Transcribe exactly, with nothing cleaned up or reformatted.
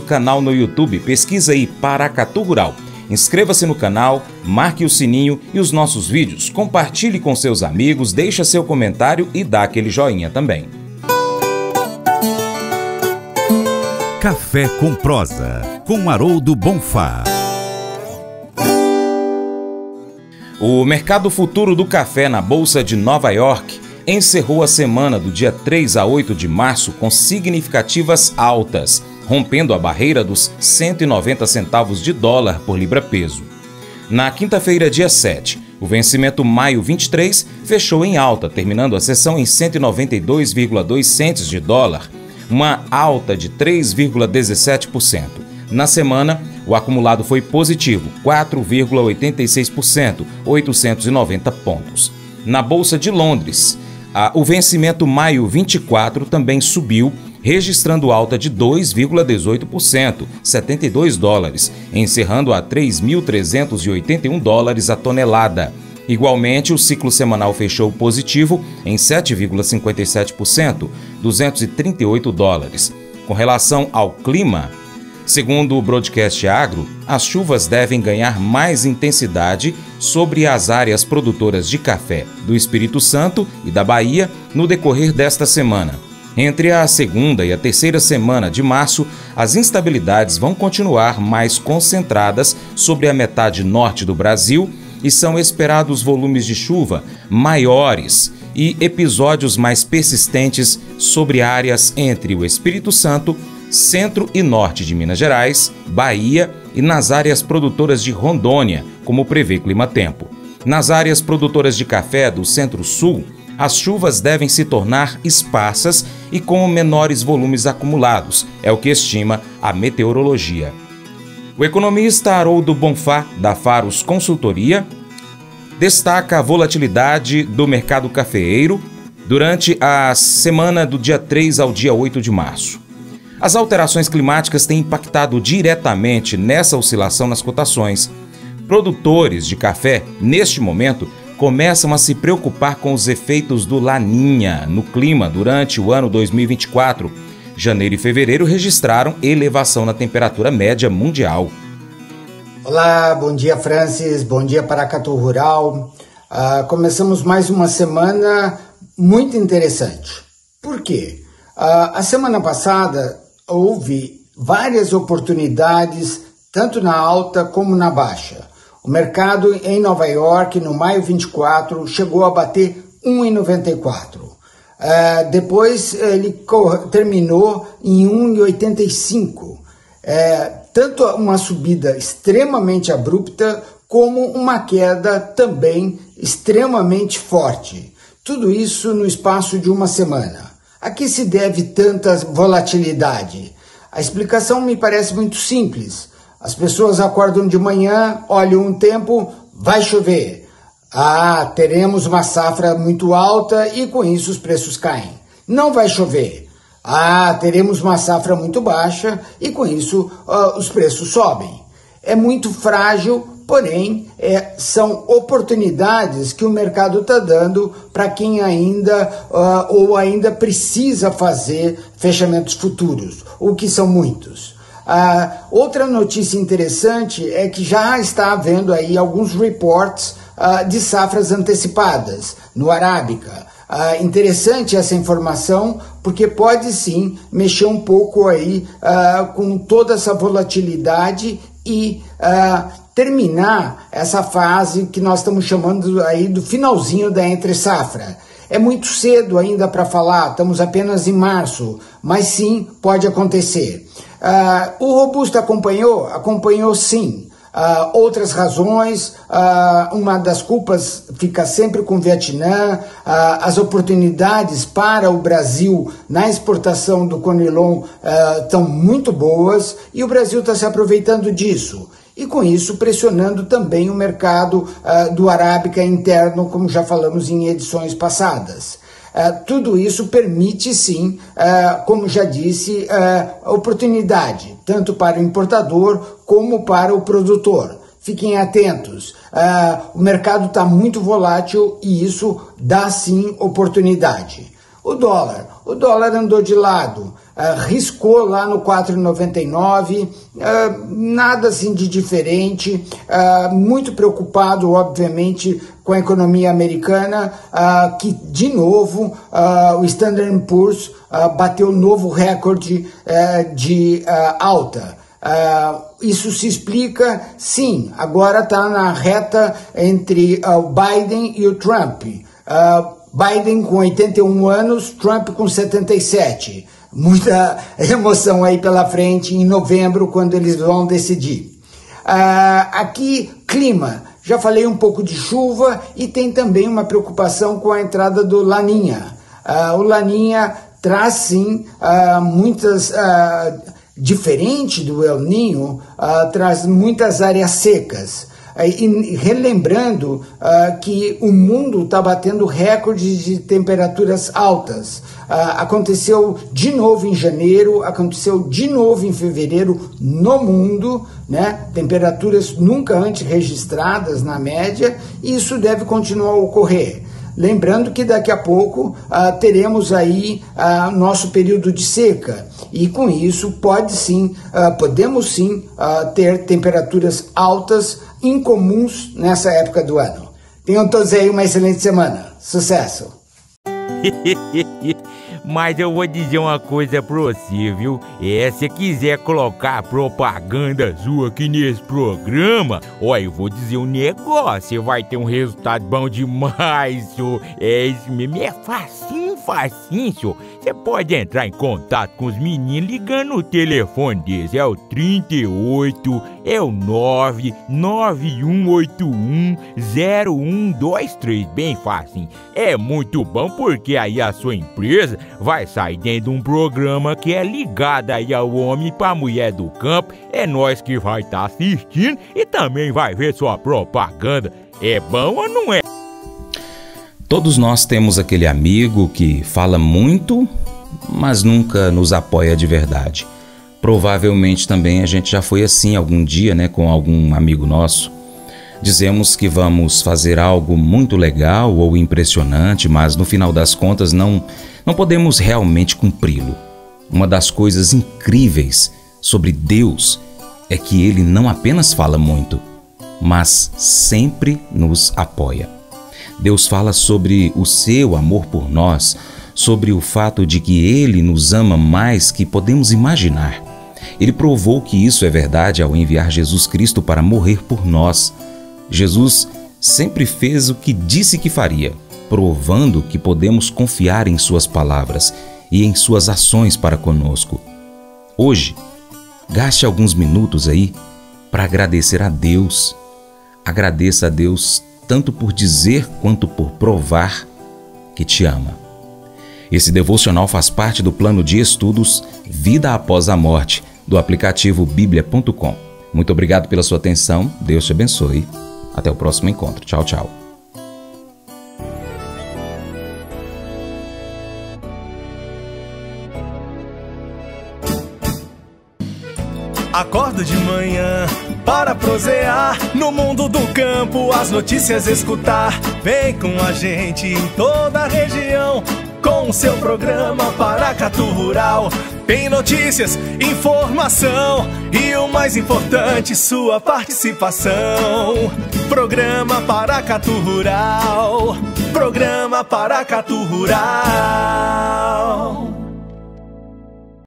canal no YouTube, pesquisa aí Paracatu Rural. Inscreva-se no canal, marque o sininho e os nossos vídeos, compartilhe com seus amigos, deixa seu comentário e dá aquele joinha também. Café com Prosa, com Haroldo Bonfá. O mercado futuro do café na Bolsa de Nova York encerrou a semana do dia três a oito de março com significativas altas, rompendo a barreira dos cento e noventa centavos de dólar por libra-peso. Na quinta-feira, dia sete, o vencimento maio vinte e três fechou em alta, terminando a sessão em cento e noventa e dois vírgula dois centes de dólar, uma alta de três vírgula dezessete por cento. Na semana, o acumulado foi positivo, quatro vírgula oitenta e seis por cento, oitocentos e noventa pontos. Na Bolsa de Londres, a, o vencimento maio vinte e quatro também subiu, registrando alta de dois vírgula dezoito por cento, setenta e dois dólares, encerrando a três mil trezentos e oitenta e um dólares a tonelada. Igualmente, o ciclo semanal fechou positivo em sete vírgula cinquenta e sete por cento, duzentos e trinta e oito dólares. Com relação ao clima, segundo o Broadcast Agro, as chuvas devem ganhar mais intensidade sobre as áreas produtoras de café do Espírito Santo e da Bahia no decorrer desta semana. Entre a segunda e a terceira semana de março, as instabilidades vão continuar mais concentradas sobre a metade norte do Brasil e são esperados volumes de chuva maiores e episódios mais persistentes sobre áreas entre o Espírito Santo, centro e norte de Minas Gerais, Bahia e nas áreas produtoras de Rondônia, como prevê Climatempo. Nas áreas produtoras de café do Centro-Sul, as chuvas devem se tornar esparsas e com menores volumes acumulados, é o que estima a meteorologia. O economista Haroldo Bonfá, da Faros Consultoria, destaca a volatilidade do mercado cafeeiro durante a semana do dia três ao dia oito de março. As alterações climáticas têm impactado diretamente nessa oscilação nas cotações. Produtores de café, neste momento, começam a se preocupar com os efeitos do Laninha no clima durante o ano dois mil e vinte e quatro. Janeiro e fevereiro registraram elevação na temperatura média mundial. Olá, bom dia Francis, bom dia Paracatu Rural. Uh, começamos mais uma semana muito interessante. Por quê? Uh, a semana passada houve várias oportunidades, tanto na alta como na baixa. O mercado em Nova York, no maio vinte e quatro, chegou a bater um vírgula noventa e quatro. Uh, depois ele terminou em um vírgula oitenta e cinco. Uh, tanto uma subida extremamente abrupta, como uma queda também extremamente forte. Tudo isso no espaço de uma semana. A que se deve tanta volatilidade? A explicação me parece muito simples. As pessoas acordam de manhã, olham um tempo, vai chover. Ah, teremos uma safra muito alta e com isso os preços caem. Não vai chover. Ah, teremos uma safra muito baixa e com isso uh, os preços sobem. É muito frágil, porém é, são oportunidades que o mercado está dando para quem ainda uh, ou ainda precisa fazer fechamentos futuros, o que são muitos. Uh, outra notícia interessante é que já está havendo aí alguns reports uh, de safras antecipadas no Arábica. Uh, interessante essa informação porque pode sim mexer um pouco aí uh, com toda essa volatilidade e uh, terminar essa fase que nós estamos chamando aí do finalzinho da entre-safra. É muito cedo ainda para falar, estamos apenas em março, mas sim, pode acontecer. Uh, o Robusta acompanhou? Acompanhou sim. Uh, outras razões, uh, uma das culpas fica sempre com o Vietnã, uh, as oportunidades para o Brasil na exportação do Conilon estão uh, muito boas e o Brasil está se aproveitando disso. E com isso pressionando também o mercado uh, do Arábica interno, como já falamos em edições passadas. Uh, tudo isso permite sim, uh, como já disse, uh, oportunidade, tanto para o importador como para o produtor. Fiquem atentos, uh, o mercado está muito volátil e isso dá sim oportunidade. O dólar, o dólar andou de lado, uh, riscou lá no quatro reais e noventa e nove centavos, uh, nada assim de diferente, uh, muito preocupado, obviamente, com a economia americana, uh, que, de novo, uh, o Standard and Poor's uh, bateu novo recorde uh, de uh, alta. Uh, isso se explica, sim, agora está na reta entre uh, o Biden e o Trump. Uh, Biden com oitenta e um anos, Trump com setenta e sete. Muita emoção aí pela frente em novembro, quando eles vão decidir. Uh, aqui, clima. Já falei um pouco de chuva e tem também uma preocupação com a entrada do Laninha. Uh, o Laninha traz, sim, uh, muitas... Uh, diferente do El Niño, uh, traz muitas áreas secas. Uh, e relembrando uh, que o mundo está batendo recordes de temperaturas altas. Uh, aconteceu de novo em janeiro, aconteceu de novo em fevereiro no mundo, né? Temperaturas nunca antes registradas na média, e isso deve continuar a ocorrer. Lembrando que daqui a pouco uh, teremos aí uh, nosso período de seca, e com isso pode sim, uh, podemos sim uh, ter temperaturas altas incomuns nessa época do ano. Tenham todos aí uma excelente semana. Sucesso! Mas eu vou dizer uma coisa pra você, viu? É, se quiser colocar propaganda sua aqui nesse programa, ó, eu vou dizer um negócio, você vai ter um resultado bom demais, senhor. É isso mesmo, é facinho, facinho, senhor. Você pode entrar em contato com os meninos ligando o telefone deles, é o trinta e oito, é o nove nove um oito um zero um dois três, bem facinho. É muito bom porque aí a sua empresa vai sair dentro de um programa que é ligado aí ao homem para a mulher do campo. É nós que vai estar tá assistindo e também vai ver sua propaganda. É bom ou não é? Todos nós temos aquele amigo que fala muito, mas nunca nos apoia de verdade. Provavelmente também a gente já foi assim algum dia, né, com algum amigo nosso. Dizemos que vamos fazer algo muito legal ou impressionante, mas no final das contas não, não podemos realmente cumpri-lo. Uma das coisas incríveis sobre Deus é que Ele não apenas fala muito, mas sempre nos apoia. Deus fala sobre o seu amor por nós, sobre o fato de que Ele nos ama mais que podemos imaginar. Ele provou que isso é verdade ao enviar Jesus Cristo para morrer por nós. Jesus sempre fez o que disse que faria, provando que podemos confiar em suas palavras e em suas ações para conosco. Hoje, gaste alguns minutos aí para agradecer a Deus. Agradeça a Deus tanto por dizer quanto por provar que te ama. Esse devocional faz parte do plano de estudos Vida Após a Morte, do aplicativo bíblia ponto com. Muito obrigado pela sua atenção, Deus te abençoe. Até o próximo encontro. Tchau, tchau. Acordo de manhã para prosear no mundo do campo, as notícias escutar. Vem com a gente em toda a região com o seu programa Paracatu Rural. Tem notícias, informação e o mais importante, sua participação. Programa Paracatu Rural. Programa Paracatu Rural.